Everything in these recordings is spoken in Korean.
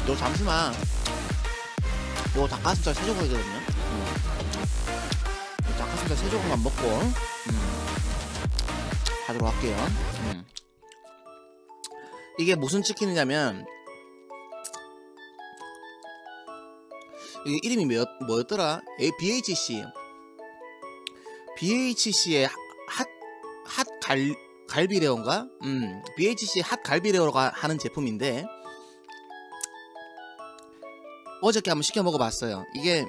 요 잠시만 요 닭가슴살 3조각이거든요. 닭가슴살 3조각만 먹고 하도록 할게요. 이게 무슨 치킨이냐면 이게 이름이 뭐였더라? BHC의 핫 갈비레오인가? BHC 핫 갈비레오가 하는 제품인데 어저께 한번 시켜 먹어봤어요. 이게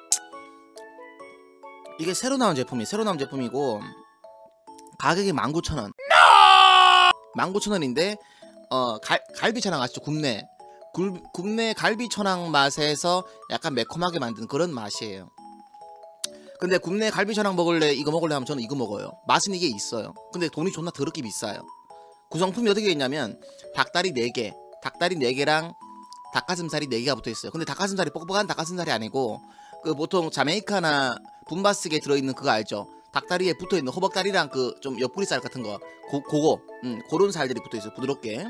새로 나온 제품이고 가격이 19,000원. 19,000원인데 갈비천왕 아시죠? 굽네 갈비천왕 맛에서 약간 매콤하게 만든 그런 맛이에요. 근데 굽네 갈비천왕 먹을래 이거 먹을래 하면 저는 이거 먹어요. 맛은 이게 있어요. 근데 돈이 존나 더럽게 비싸요. 구성품이 어떻게 있냐면 닭다리 4개랑 닭가슴살이 4개가 붙어있어요. 근데 닭가슴살이 뻑뻑한 닭가슴살이 아니고 그 보통 자메이카나 분바스게 들어있는 그거 알죠? 닭다리에 붙어있는 호박다리랑 그 좀 옆구리살 같은 거 그거 그런 살들이 붙어있어요. 부드럽게.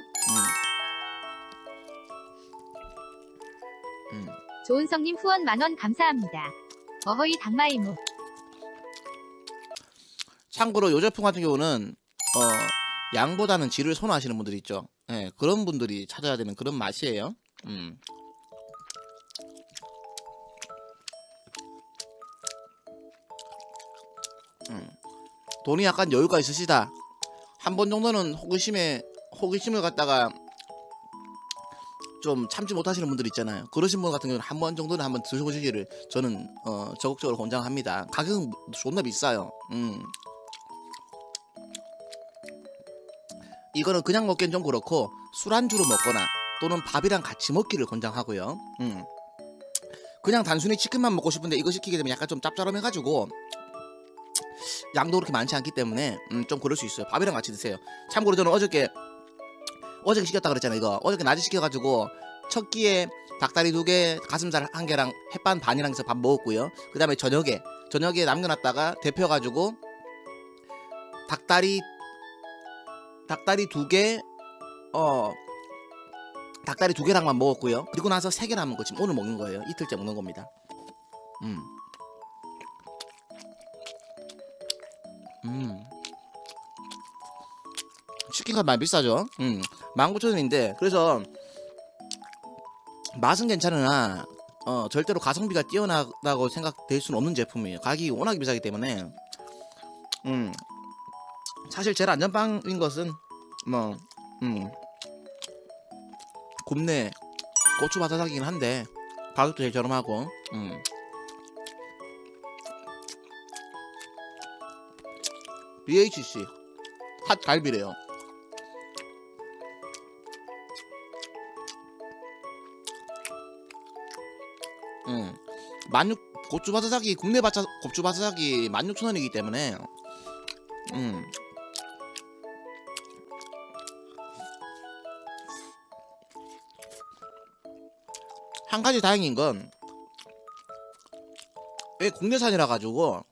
조은성님 후원 만원 감사합니다. 어허이 닭마이무. 참고로 요 제품 같은 경우는 양보다는 질을 선호하시는 분들이 있죠. 예, 그런 분들이 찾아야 되는 그런 맛이에요. 돈이 약간 여유가 있으시다. 한 번 정도는 호기심을 갖다가 좀 참지 못하시는 분들 있잖아요. 그러신 분 같은 경우는 한 번 정도는 한번 드셔보시기를 저는 적극적으로 권장합니다. 가격은 존나 비싸요. 이거는 그냥 먹기엔 좀 그렇고 술안주로 먹거나 또는 밥이랑 같이 먹기를 권장하고요. 그냥 단순히 치킨만 먹고 싶은데 이거 시키게 되면 약간 좀 짭짤해가지고 양도 그렇게 많지 않기 때문에 좀 그럴 수 있어요. 밥이랑 같이 드세요. 참고로 저는 어저께 시켰다 그랬잖아요. 이거 어저께 낮에 시켜가지고 첫 끼에 닭다리 2개, 가슴살 1개랑 햇반 반이랑 해서 밥 먹었고요. 그 다음에 저녁에 남겨놨다가 데펴가지고 닭다리 2개 닭다리 2개랑만 먹었고요. 그리고 나서 3개 남은 거 지금 오늘 먹는 거예요. 이틀째 먹는 겁니다. 치킨값 많이 비싸죠. 19,000원인데 그래서 맛은 괜찮으나 절대로 가성비가 뛰어나다고 생각될 수는 없는 제품이에요. 가격이 워낙 비싸기 때문에 사실 제일 안전빵인 것은 굽네 고추바사삭이긴 한데 가격도 제일 저렴하고 BHC 핫 갈비래요. 고추바사삭이 국내 고추바사삭이 16,000원이기 때문에 한 가지 다행인 건 왜 국내산이라 가지고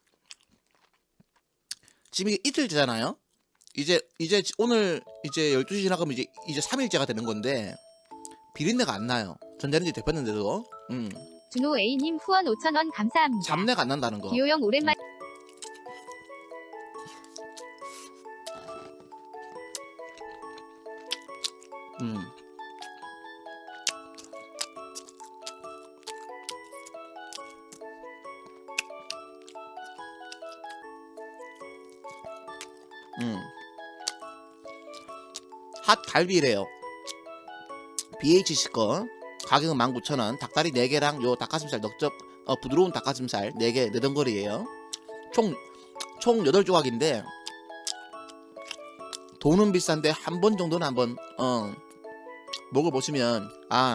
지금 이게 이틀째잖아요. 이제 오늘 이제 12시 지나가면 이제 3일째가 되는 건데 비린내가 안 나요. 전자레인지 데폈는데도. 준호 A님 후원 5,000원 감사합니다. 잡내가 안 난다는 거. 기호형 오랜만. 핫 갈비래요. BHC 거 가격은 19,000원. 닭다리 4개랑 요 닭가슴살 넉적 부드러운 닭가슴살 4개 내던거리에요. 총 8조각인데 돈은 비싼데 한 번 정도는 한번 먹어보시면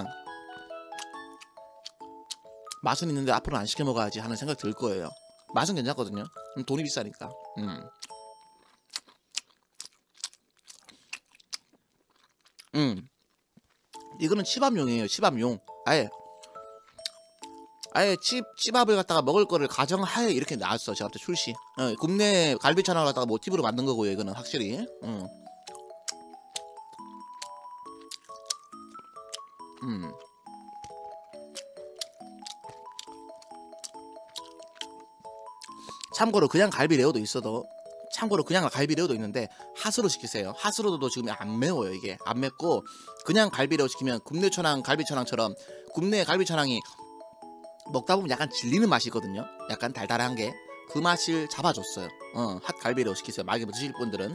맛은 있는데 앞으로는 안 시켜 먹어야지 하는 생각 들 거예요. 맛은 괜찮거든요. 돈이 비싸니까. 이거는 치밥용이에요. 치밥용. 아예 치밥을 갖다가 먹을 거를 가정하에 이렇게 나왔어. 제가 그때 출시. 국내 갈비천왕을 갖다가 모티브로 만든 거고요. 이거는 확실히. 참고로 그냥 갈비 레오도 있어도 참고로 그냥 갈비 레오도 있는데 핫으로 시키세요. 핫으로도 지금 안 매워요. 이게 안 맵고 그냥 갈비 레오 시키면 굽네 천왕 갈비 천왕처럼 굽네 갈비 천왕이 먹다 보면 약간 질리는 맛이 있거든요. 약간 달달한 게 그 맛을 잡아줬어요. 핫 갈비 레오 시키세요. 만약에 드실 분들은.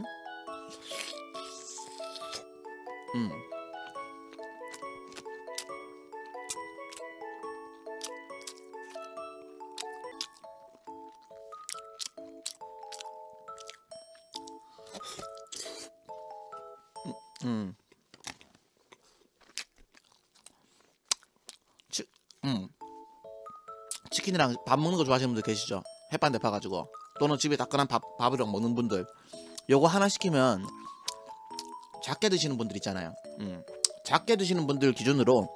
치킨이랑 밥 먹는 거 좋아하시는 분들 계시죠? 햇반 데파가지고 또는 집에 따끈한 밥이랑 먹는 분들 요거 하나 시키면 작게 드시는 분들 있잖아요. 작게 드시는 분들 기준으로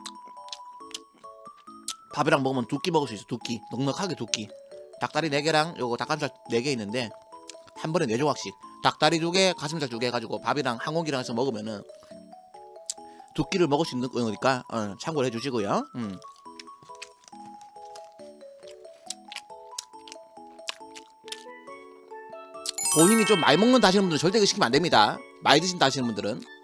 밥이랑 먹으면 2끼 먹을 수 있어. 2끼 넉넉하게 2끼. 닭다리 4개랑 요거 닭가슴살 4개 있는데 한 번에 4조각씩 닭다리 2개 가슴살 2개 해가지고 밥이랑 한 공기랑 해서 먹으면은 2끼를 먹을 수 있는 거니까 참고를 해주시고요. 본인이 좀 많이 먹는다 하시는 분들은 절대 이거 시키면 안 됩니다. 많이 드신다 하시는 분들은